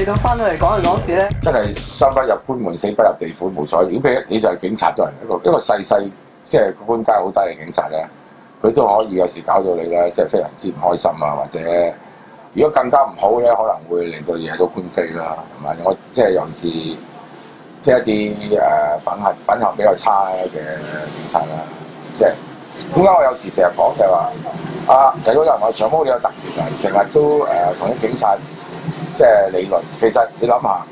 到翻到嚟講嚟講事咧， 真係生不入官門，死不入地府，無所謂。如果譬如你就係警察都係一個細即係官階好低嘅警察咧，佢都可以有時搞到你咧，即係非常之唔開心啊，或者如果更加唔好咧，可能會令到你惹到官非啦，係咪？我即係尤其是即係一啲品行比較差嘅警察啦，即係點解我有時成日講就係話有人話長毛你有特權啊，成日都同啲警察即係理論。其實你諗下，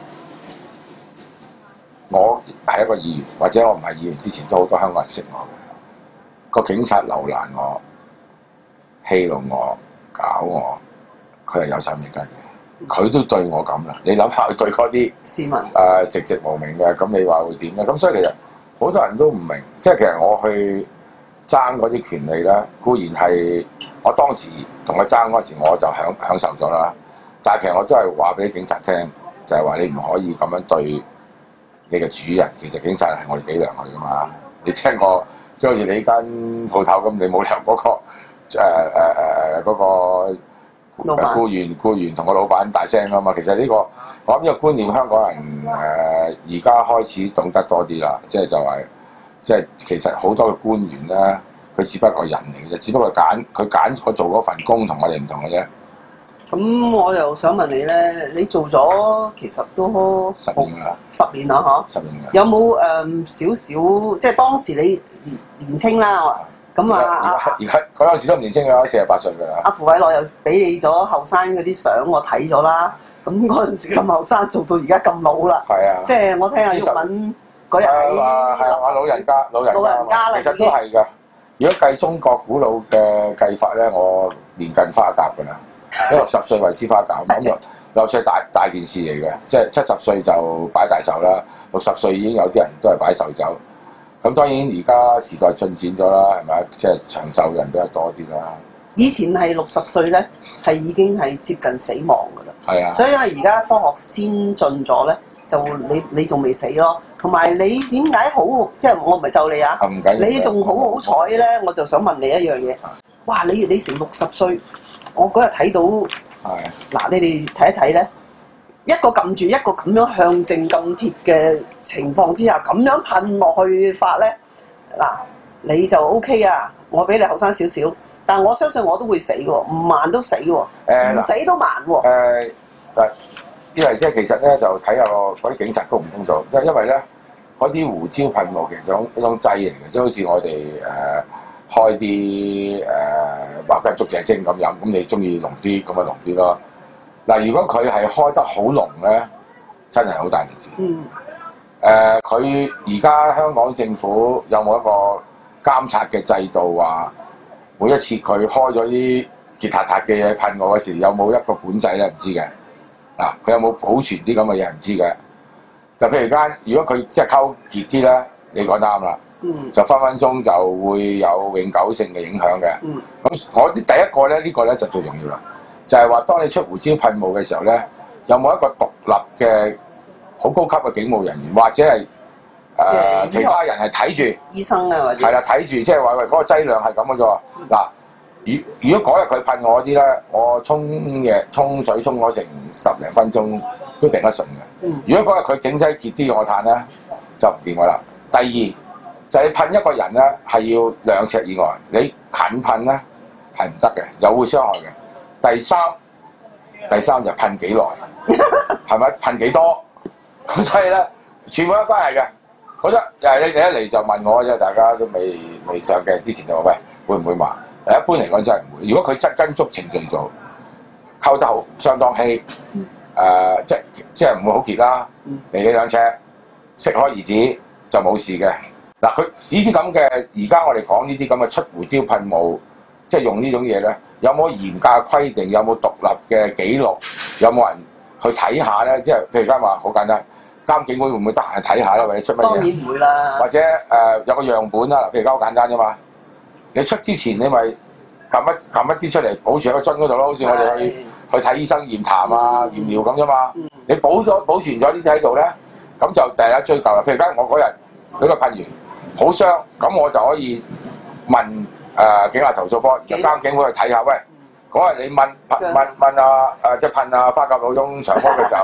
我係一個議員，或者我唔係議員之前，都好多香港人識我嘅。個警察留難我、戲弄我、搞我，佢係有心理根嘅。佢都對我咁啦，你諗下佢對嗰啲市民籍籍無名嘅，咁你話會點咧？咁所以其實好多人都唔明，即係其實我去爭嗰啲權利咧，固然係我當時同佢爭嗰時，我就享受咗啦。但係其實我都係話俾警察聽，就係話你唔可以咁樣對你嘅主人。其實警察係我哋俾糧佢噶嘛。你聽過即係好似你間鋪頭咁，你冇理由嗰個嗰個僱員同個老闆大聲啊嘛。其實呢個我諗呢個觀念，香港人而家開始懂得多啲啦。即係其實好多嘅官員咧，佢只不過係人嚟嘅啫，只不過佢揀我做嗰份工同我哋唔同嘅啫。 咁我又想問你咧，你做咗其實都 10年啦 ，10年啦嚇。10年啦。有冇少少即係當時你年青啦？咁而家嗰陣時都唔年青㗎，48歲㗎啦。 阿傅偉樂又俾你咗後生嗰啲相，我睇咗啦。咁嗰陣時咁後生，做到而家咁老啦。係啊。即係我聽阿毓民嗰日喺話老人家啦，其實都係㗎。如果計中國古老嘅計法咧，我年近花甲㗎啦。因為60歲為之花甲，咁60歲大件事嚟嘅，即係70歲就擺大壽啦，60歲已經有啲人都係擺壽酒。咁當然而家時代進展咗啦，係咪？即係長壽人比較多啲啦。 以前係60歲咧，係已經係接近死亡㗎啦。係啊。所以因為而家科學先進咗咧，就你仲未死咯。同埋你點解好？即係我唔係就你啊。唔緊要。你仲好彩咧，我就想問你一樣嘢。哇！你成60歲。我嗰日睇到，嗱你哋睇一睇咧，一個撳住一個咁樣向正咁貼嘅情況之下，咁樣噴落去法咧，嗱你就 OK 啊，我比你後生少少，但係我相信我都會死喎，唔慢都死喎，唔死都慢喎。 因為即係其實咧就睇下嗰啲警察公唔公道，因為咧嗰啲胡椒噴霧其實一種劑嚟嘅，即係好似我哋開啲話緊竹蔗精咁飲，咁你中意濃啲咁咪濃啲咯。嗱，如果佢係開得好濃咧，真係好大件事。佢而家香港政府有冇一個監察嘅制度，話每一次佢開咗啲結塔塔嘅嘢噴我嗰時，有冇一個管制咧？唔知嘅。嗱，佢有冇保存啲咁嘅嘢唔知嘅。就譬如如果佢即係溝結啲咧，你講得啱啦。就分分鐘就會有永久性嘅影響嘅。咁我第一個咧，呢個咧就最重要啦。就係話，當你出胡椒噴霧嘅時候咧，有冇一個獨立嘅好高級嘅警務人員，或者係其他人係睇住醫生啊，或者係啦睇住，即係話喂嗰個劑量係咁嘅啫。嗱，如果嗰日佢噴我啲咧，我沖水沖咗成10零分鐘都頂得順嘅。如果嗰日佢整劑結啲嘅我炭咧，就唔掂㗎啦。第二就係你噴一個人咧，係要2尺以外，你近噴咧係唔得嘅，又會傷害嘅。第三就噴幾耐，係咪噴幾多？咁所以咧，全部有關係嘅。覺得你哋一嚟就問我，因為大家都未上鏡之前就話喂，會唔會麻？一般嚟講真係唔會。如果佢跟足程序做，溝得好相當稀，即係唔會好結啦。離你2尺，適可而止就冇事嘅。嗱，佢呢啲咁嘅，而家我哋講呢啲咁嘅出胡椒噴霧，即係用呢種嘢咧，有冇嚴格規定？有冇獨立嘅記錄？有冇人去睇下咧？即係譬如而家話好簡單，監警會會唔會得閒睇下咧？或者出乜嘢？當然唔會啦。或者有個樣本啦，譬如而家好簡單啫嘛。你出之前你咪撳一啲出嚟，保存喺個樽嗰度咯。好似我哋去睇醫生驗痰啊、驗尿咁啫嘛。你保存咗呢啲喺度咧，咁就第一追究啦。譬如而家我嗰日俾個噴完。好傷，咁我就可以問警察投訴科，監警會去睇下。喂，嗰日你問即係噴花甲老翁長毛嘅時候，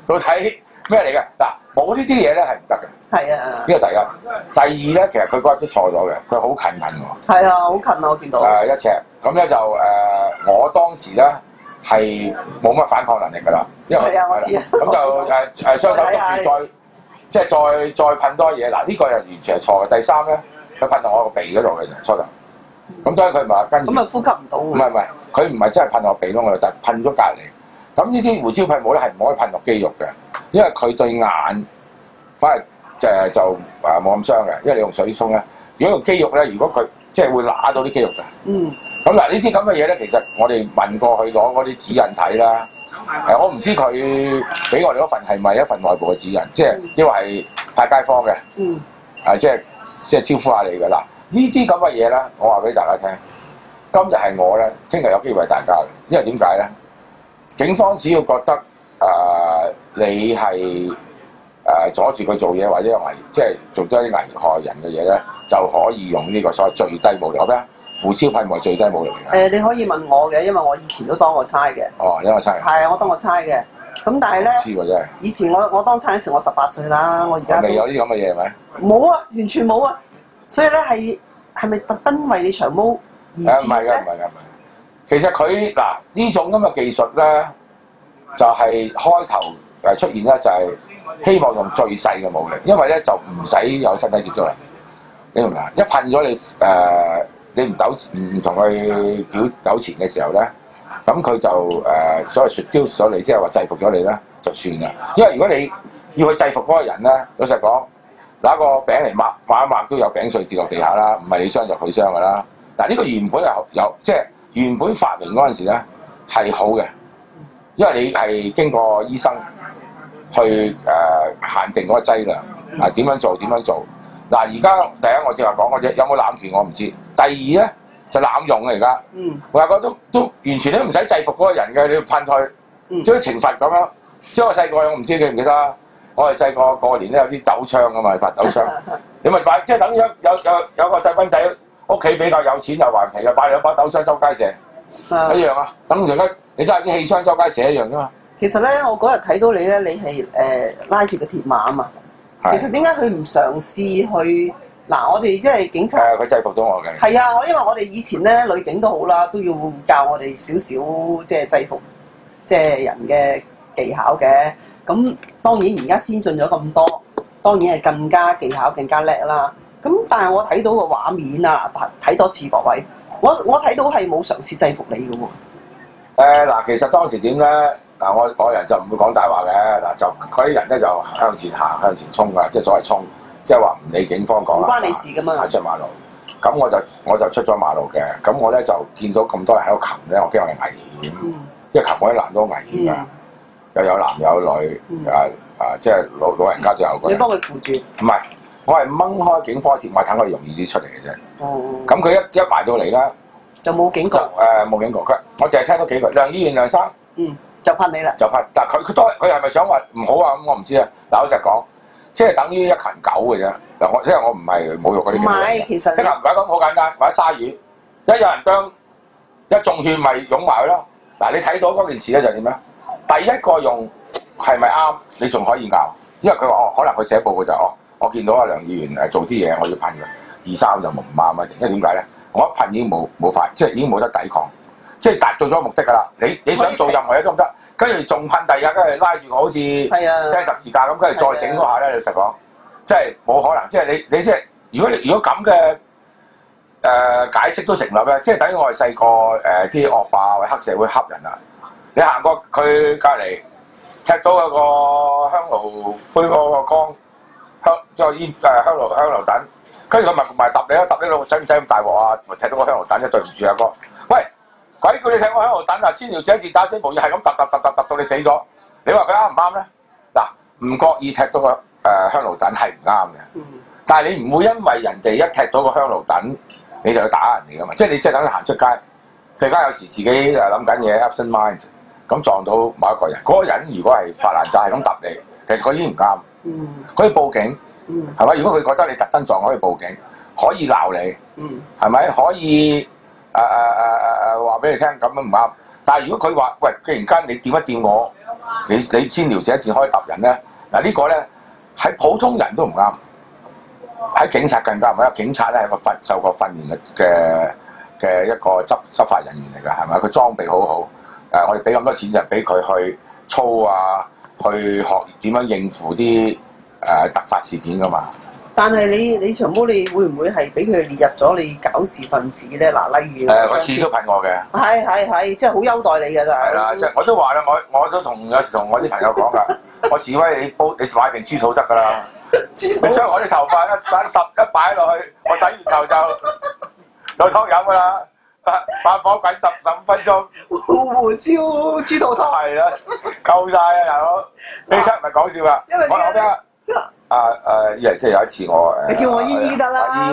到底咩嚟嘅？嗱，冇呢啲嘢咧係唔得嘅。 係啊。 呢個第一。第二咧，其實佢嗰日都錯咗嘅，佢好近喎。 係啊，好近啊！我見到。 1尺，咁咧就我當時咧係冇乜反抗能力㗎啦，因為係啊，我知啊。 咁就雙手捉住再噴多嘢。嗱，呢個又完全係錯嘅。第三咧，佢噴到我個鼻嗰度嘅啫，初頭。咁當然佢唔係話跟住。咁咪呼吸唔到。唔係，佢唔係真係噴我鼻窿嗰度，但係噴咗隔離。咁呢啲胡椒噴霧咧係唔可以噴落肌肉嘅，因為佢對眼反而就冇咁傷嘅，因為你用水沖咧。如果用肌肉咧，如果佢即係會揦到啲肌肉嘅。咁嗱，呢啲咁嘅嘢咧，其實我哋問過佢攞嗰啲指引睇啦。我唔知佢俾我哋嗰份係咪一份內部嘅指引，即係話係派街坊嘅。即係招呼下你嘅。嗱，呢啲咁嘅嘢咧，我話俾大家聽，今日係我咧，聽日有機會係大家嘅，因為點解咧？警方只要覺得你係阻住佢做嘢，或者即係做多啲危害人嘅嘢咧，就可以用呢個所謂最低武力咩？胡椒噴霧最低武力嚟嘅。你可以問我嘅，因為我以前都當過差嘅。 哦，你當過差？ 係，我當過差嘅。咁但係咧， 知喎真係。以前我當差嗰時，我18歲啦，我而家未有呢啲咁嘅嘢係咪？ 冇啊，完全冇啊。所以咧係咪特登為你長毛而設咧？ 唔係。其實佢嗱呢種咁嘅技術咧，就係開頭出現咧，就係希望用最細嘅武力，因為咧就唔使有身體接觸啦。你明唔明啊？一噴咗你唔同佢糾纏嘅時候咧，咁佢就所謂雪丟咗你，即係話制服咗你咧，就算啦。因為如果你要去制服嗰個人咧，老實講，拿個餅嚟抹一抹都有餅碎跌落地下啦，唔係你傷就佢傷㗎啦。嗱，呢個原本有即係。原本發明嗰陣時咧係好嘅，因為你係經過醫生去限定嗰個劑量，點樣做。嗱，而家第一我正話講嗰啲有冇濫權我唔知，第二咧就濫用嚟㗎。我話覺都完全都唔使制服嗰個人嘅，你要噴佢，即係懲罰咁樣。即係我細個我唔知記唔記得，我係細個過年咧有啲斗槍㗎嘛，發斗槍，你咪擺即係等於有個細蚊仔。屋企比較有錢又頑皮又擺兩把斗槍周街射，一樣啊！等同而家你揸啲氣槍周街射一樣啫嘛。 其實咧，我嗰日睇到你咧，你係拉住個鐵馬啊嘛。其實點解佢唔嘗試去嗱？我哋即係警察。 佢制服咗我嘅。 係啊，因為我哋以前咧女警都好啦，都要教我哋少少即係制服即係人嘅技巧嘅。咁當然而家先進咗咁多，當然係更加技巧更加叻啦。咁但係我睇到個畫面啊，睇多次各位，我睇到係冇嘗試制服你嘅喎。 嗱，其實當時點咧？嗱，我人就唔會講大話嘅。嗱，就嗰啲人咧就向前行、向前衝㗎，即係所謂衝，即係話唔理警方講啦。 唔關你事㗎嘛。 行出馬路，咁我就出咗馬路嘅。咁我咧就見到咁多人喺度擒咧，我驚我係危險，因為擒嗰啲男都好危險㗎，又有男有女，即係老人家都有。 你幫佢扶住？ 唔係。我係掹開警方鐵馬，等佢容易啲出嚟嘅啫。咁佢一埋到嚟啦， 就冇警覺。 冇警覺，我淨係聽到幾句梁議員梁生， 就噴你啦。 就噴，但係佢係咪想話唔好啊？咁我唔知啊。嗱，老實講，即係等於一群狗嘅啫。嗱，因為我唔係侮辱嗰啲。唔係， 其實一群狗咁好簡單，或者鯊魚，一有人啄，一中血咪擁埋佢咯。嗱，你睇到嗰件事咧就點咧？第一個用係咪啱？你仲可以拗，因為佢話可能佢寫報告就我見到阿梁議員做啲嘢，我要噴佢，2、3就唔啱啊！因為點解咧？我一噴已經冇法，即係已經冇得抵抗，即係達到咗目的㗎啦。你想做任何嘢都唔得，跟住仲噴第二日，跟住拉住我好似釘十字架咁，跟住再整嗰下咧，老實講，即係冇可能。即係你即係如果咁嘅解釋都成立咧，即係等於我係細個啲惡霸或者黑社會恰人啊！你行過佢隔離，踢到有個香爐灰嗰個缸。即係香爐彈，跟住佢埋揼你啊！揼你老使唔使咁大鑊啊？踢到個香爐彈，對唔住啊哥！喂，鬼叫你踢我香爐彈啊！先條者字打死無意，係咁揼到你死咗，你話佢啱唔啱咧？嗱，唔覺意踢到個香爐彈係唔啱嘅，但係你唔會因為人哋一踢到個香爐彈，你就去打人哋噶嘛？即係你即係等佢行出街，佢而家有時自己諗緊嘢 absent mind，咁撞到某一個人，嗰個人如果係發爛渣係咁揼你，其實佢已經唔啱。可以報警，係咪？如果佢覺得你特登撞，可以報警，可以鬧你，係咪？可以話俾你聽咁樣唔啱。但係如果佢話喂，既然間你掂一掂我， 你先撩者一箭可以揼人咧，嗱呢個咧喺普通人都唔啱，喺警察更加唔啱，因為警察咧係個受過訓練嘅一個執法人員嚟㗎，係咪？佢裝備好好，我哋俾咁多錢就係俾佢去操啊，去學點樣應付啲突發事件㗎嘛。 但係你長毛，你會唔會係俾佢列入咗你搞事分子咧？嗱，例如佢次都噴我嘅， 係，即係好優待你㗎咋。係啦，即係我都話啦，我都有時同我啲朋友講㗎，我示威你買瓶豬肚得㗎啦，你將我啲頭髮一擺落去，我洗完頭就湯飲㗎啦，飯火滾15分鐘， 胡椒豬肚湯。 係啦，夠晒啊大佬，你真唔係講笑㗎，我講咩啊？即係有一次你叫我姨姨得啦。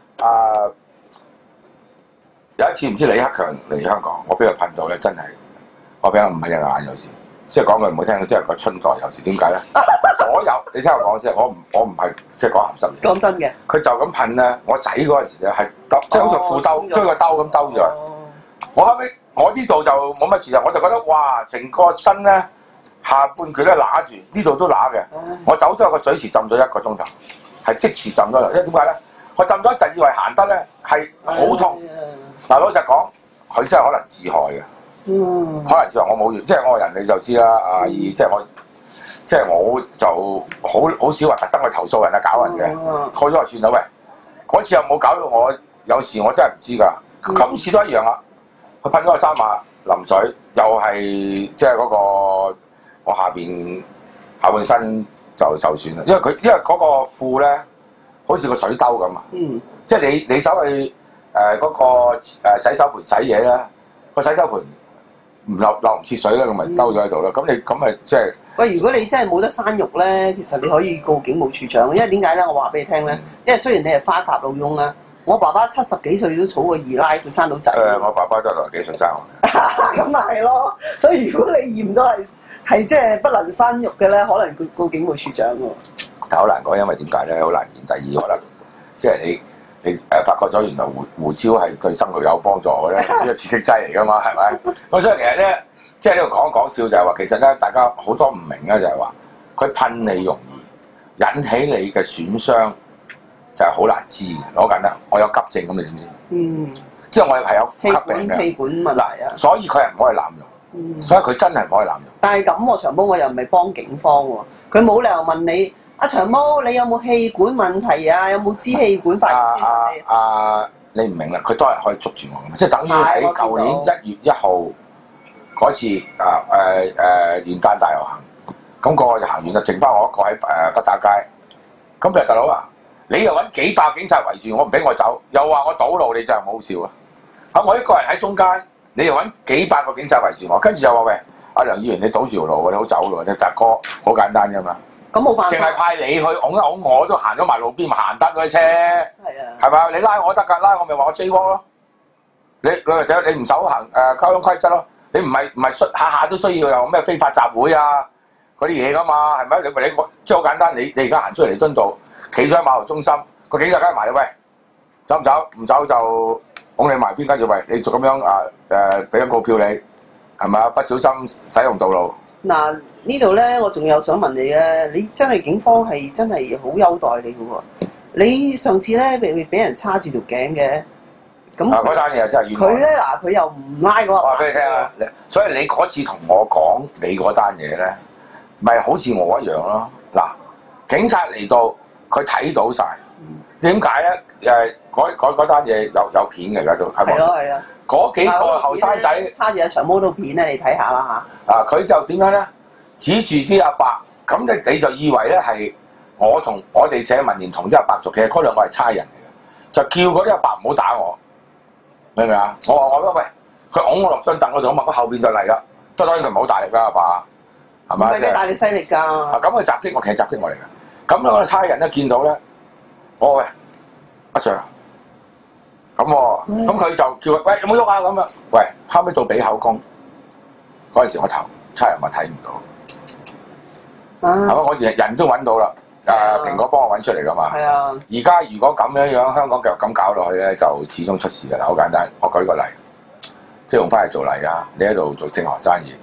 有一次唔知李克強嚟香港，我俾佢噴到咧，真係我俾佢唔係隻眼有事，即係講句唔好聽，即係個春袋有事。點解咧？左右你聽我講先，我唔係即係講鹹濕嘢。講真嘅，佢就咁噴咧，我仔嗰陣時咧係即係好似褲兜追個兜咁兜住。我後尾我呢度就冇乜事啊，我就覺得哇，成個身咧。下半橛咧揦住，呢度都揦嘅。我走咗入個水池浸咗1個鐘頭，係即時浸咗啦。因為點解咧？我浸咗一陣，以為行得咧係好痛。嗱，老實講，佢真係可能自害嘅。可能自害我冇即係我個人你就知啦。阿姨即係我就好少話特登去投訴人啊，搞人嘅。過咗就算啦。喂，嗰次又冇搞到我有事，我真係唔知㗎。今次都一樣啦。佢噴咗個3碼淋水，又係即係嗰個。我下半身就受損啦，因為嗰個褲咧，好似個水兜咁啊。即係你走去嗰個洗手盆洗嘢咧，個洗手盆唔漏唔切水咧，咁咪兜咗喺度咯。咁咪即係喂，如果你真係冇得生育咧，其實你可以告警務處長，因為點解咧？我話俾你聽咧，因為雖然你係花甲老翁啦。我爸爸70幾歲都娶過2奶，佢生到仔。 我爸爸都60幾歲生我。 咁咪係咯，所以如果你驗到係即係不能生育嘅咧，可能告警務處長喎。 但好難講，因為點解咧？好難驗。第二可能即係你發覺咗原來胡椒係對生育有幫助嘅咧，呢個刺激劑嚟㗎嘛，係咪？咁所以其實咧，即係呢度講笑就係話，其實咧大家好多唔明咧，就係話佢噴你容易引起你嘅損傷。就係好難知嘅，好簡單。我有急症咁，你點知？即係我係有呼吸病嘅氣管問題啊。 所以佢係唔可以濫用。所以佢真係唔可以濫用。但係咁喎，長毛我又唔係幫警方喎，佢冇理由問你阿長毛，你有冇氣管問題啊？有冇支氣管發炎先問你？你唔明啦，佢都係可以捉住我嘅，即係等於喺舊年1月1號嗰次元旦大遊行，咁個行完就剩翻我一個喺北打街。咁譬如大佬啊！你又揾幾百警察圍住我，唔俾我走，又話我堵路，你真係唔好笑啊！嚇，我一個人喺中間，你又揾幾百個警察圍住我，跟住又話喂，阿梁議員你堵住條路，你好走路，你大哥好簡單啫嘛。咁冇辦法。淨係派你去拱一拱，我都行咗埋路邊，咪行得嗰啲車。係啊。係咪？你拉我得㗎，拉我咪話我 J 窩咯。你或者你唔守行交通規則咯，你唔係下下都需要有咩非法集會啊嗰啲嘢㗎嘛，係咪？你即係好簡單，你而家行出嚟彌敦道。企咗喺碼頭中心，個警察梗係埋你喂，走唔走？唔走就拱你埋邊，跟住喂，你就咁樣俾張告票你，係咪啊？不小心使用道路。嗱呢度咧，我仲有想問你啊，你真係警方係真係好優待你嘅喎。你上次咧俾人叉住條頸嘅，咁嗰單嘢真係冤枉。 佢咧佢又唔拉嗰個。 話俾你聽啊，所以你嗰次同我講你嗰單嘢咧，咪好似我一樣咯。嗱，警察嚟到。佢睇到晒，點解咧？嗰單嘢有片嘅，而家都係咪？ 係啊。 嗰幾個後生仔叉住喺長毛度片咧，你睇下啦嚇。 佢就點樣咧？指住啲阿伯，咁你就以為咧係我哋社民連同啲阿伯做，其實嗰兩個係差人嚟嘅，就叫嗰啲阿伯唔好打我，明唔明啊？我話喂，佢拱我落張凳嗰度啊嘛，佢後邊就嚟啦，當然佢唔好大力啦，阿爸，係咪？ 唔係大力犀利㗎。 咁佢襲擊我，其實襲擊我嚟㗎。咁咧，我差人一見到咧，我喂阿 Sir，咁佢就叫佢喂有冇喐啊咁啊？喂，後尾到俾口供嗰陣時，我差人話睇唔到，係咪？我人都揾到啦，蘋果幫我揾出嚟噶嘛。係啊。而家如果咁樣香港繼續咁搞落去咧，就始終出事㗎啦。好簡單，我舉個例，即係用翻嚟做例啊！你喺度做正行生意，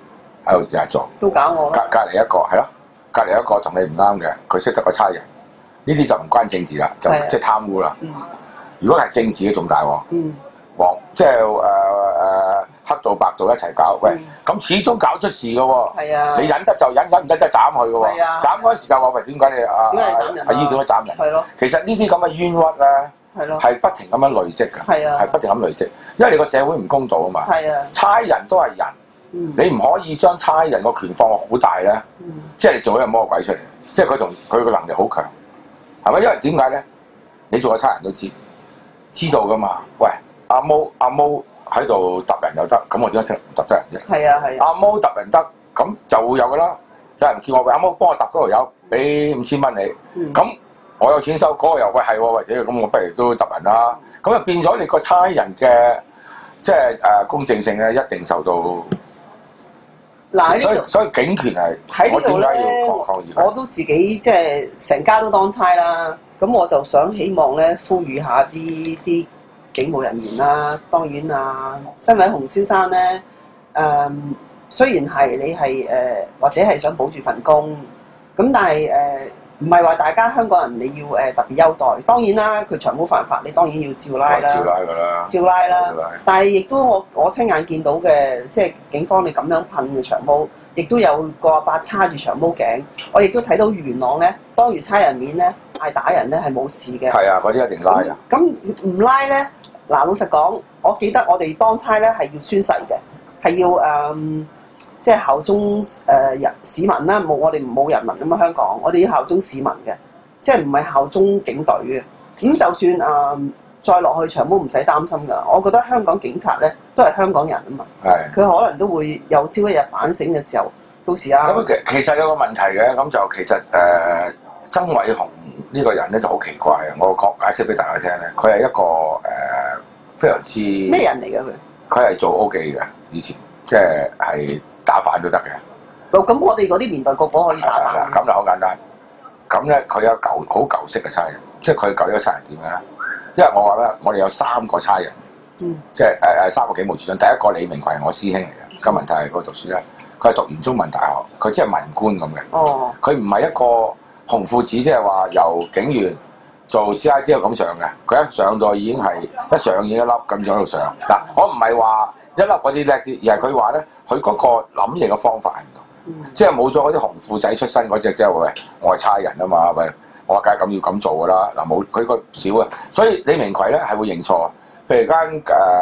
喺度日日做， 都搞我啦。 隔離一個係咯，隔離一個同你唔啱嘅，佢識得個差人，呢啲就唔關政治啦，就即係貪污啦。如果係政治嘅仲大鑊，即係黑道白道一齊搞，喂，咁始終搞出事嘅喎。係啊，你忍得就忍，忍唔得真係斬佢嘅喎。係啊，斬嗰時就話喂，點解你阿姨點解斬人？係咯，其實呢啲咁嘅冤屈咧。係不停咁樣累積㗎，係不停咁累積，因為你個社會唔公道啊嘛。差人都係人，你唔可以將差人個權放好大咧，即係你做咗個魔鬼出嚟，即係佢個能力好強，係咪？因為點解咧？你做個差人都知道㗎嘛。喂，阿毛喺度揼人又得，咁我點解唔揼得人啫？係啊。阿毛揼人得，咁就會有㗎啦。有人叫我喂，阿毛幫我揼嗰條友，俾5000蚊你，咁。我有錢收，嗰個又喂係喎，或者咁我不如都揼人啦。咁啊變咗你個差人嘅即係公正性咧，一定受到。嗱，所以警權係喺呢度咧， 我都自己即係成家都當差啦。咁我就希望咧，呼籲下啲警務人員啦。當然啊，辛偉雄先生咧，雖然係你係或者係想保住份工，咁但係唔係話大家香港人你要特別優待，當然啦，佢長毛犯法，你當然要照拉啦，照拉啦。但係亦都我親眼見到嘅，即係警方你咁樣噴嘅長毛，亦都有個阿伯叉住長毛頸。我亦都睇到元朗咧，當住差人面咧嗌打人咧係冇事嘅。 係啊，嗰啲一定拉啊。 咁唔拉咧，嗱老實講，我記得我哋當差咧係要宣誓嘅，係要即係效忠市民啦，我哋冇人民咁啊！香港，我哋要效忠市民嘅，即係唔係效忠警隊嘅。咁就算再落去長毛唔使擔心㗎。我覺得香港警察咧都係香港人啊嘛，佢可能都會有朝一日反省嘅時候，到時啊。 咁其實有個問題嘅，咁就其實曾偉雄呢個人咧就好奇怪嘅。我解釋俾大家聽咧，佢係一個非常之咩人嚟嘅佢？ 佢係做 O 記嘅，以前即係打飯都得嘅。 咁我哋嗰啲年代個個可以打飯。 咁就好簡單。咁咧佢有好舊式嘅差人，即係佢舊嘅差人點咧？因為我話咧，我哋有3個差人，即係3個警務處長。第一個李明奎係我師兄嚟嘅，金文泰嗰度讀書咧，佢係讀完中文大學，佢即係文官咁嘅。哦。佢唔係一個紅褲子，即係話由警員做 CID 咁上嘅。佢一上到已經係一上已經一粒咁樣喺度上。嗱，我唔係話一粒嗰啲叻啲，而係佢話咧，佢嗰個諗嘢嘅方法係唔同。即係冇咗嗰啲紅褲仔出身嗰隻，即係喂，我係差人啊嘛，喂，我話梗係咁要咁做㗎啦。嗱，冇佢個少啊，所以李明奎咧係會認錯。譬如間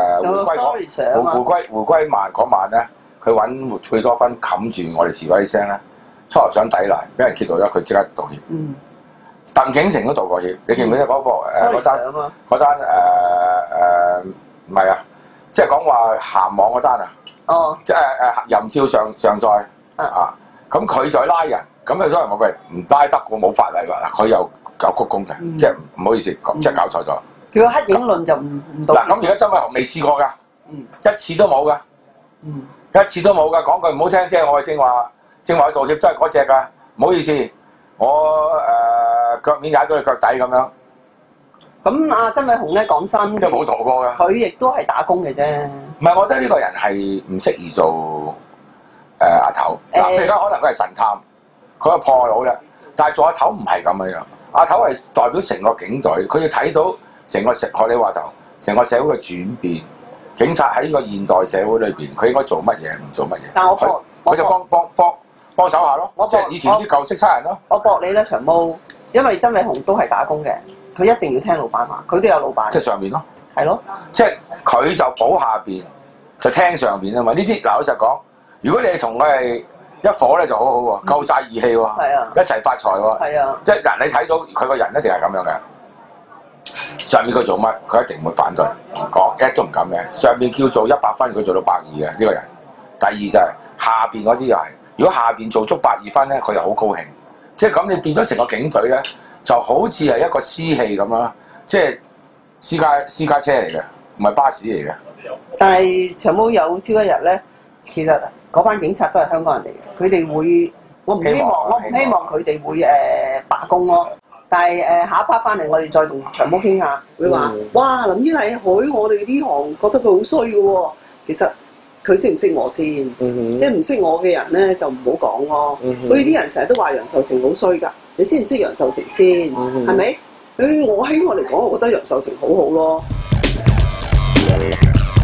回歸晚嗰晚咧，佢揾貝多芬冚住我哋示威聲咧，初頭想抵賴，俾人揭到咗，佢即刻道歉。鄧景成都道過歉，你記唔記得嗰單唔係啊？即係講話鹹網嗰單啊？哦，即係淫照上載。咁佢再拉人，咁有啲人話喂唔拉得喎，冇法例㗎，佢又有鞠躬嘅，即係唔好意思，即係搞錯咗。 佢個黑影論就唔到。嗱， 咁而家曾偉雄未試過㗎，一次都冇㗎，一次都冇㗎。講句唔好聽，即係我正話道歉都係嗰隻㗎，唔好意思，我腳面踩到你腳底咁樣。 咁阿曾偉雄咧講真， 即係冇逃過㗎。 佢亦都係打工嘅啫。 唔係，我覺得呢個人係唔適宜做。阿頭嗱，譬如而家可能佢係神探，佢係破案佬嘅，但係做阿頭唔係咁嘅樣。阿頭係代表成個警隊，佢要睇到成個學你話頭，成個社會嘅轉變。警察喺呢個現代社會裏邊，佢應該做乜嘢，唔做乜嘢。 但我就幫手下咯，即係以前啲舊式差人咯。 我駁你咧長毛，因為曾偉雄都係打工嘅，佢一定要聽老闆話，佢都有老闆。即係上邊咯。 係咯。 即係佢就保下邊，就聽上邊啊嘛。呢啲嗱老實講。如果你係同佢係一伙咧就好好喎，夠晒義氣喎，一齊發財喎，即係人你睇到佢個人一定係咁樣嘅。上面佢做乜，佢一定唔會反對，唔講一都唔敢嘅。上面叫做100分，佢做到120嘅呢個人。第二就係下邊嗰啲又係，如果下邊做足120分咧，佢又好高興。即係咁，你變咗成個警隊咧，就好似係一個私器咁啦，即係私家車嚟嘅，唔係巴士嚟嘅。 但係長毛有朝一日咧，其實。嗰班警察都係香港人嚟嘅，佢哋會，我唔希望佢哋會罷工咯。但係下一 part 翻嚟，我哋再同長毛傾下，會話哇林依麗許我哋呢行覺得佢好衰嘅喎。其實佢識唔識我先？即係唔識我嘅人咧就唔好講咯。佢啲人成日都話楊受成好衰㗎，你識唔識楊受成先？係咪？我喺我嚟講，我覺得楊受成好好咯。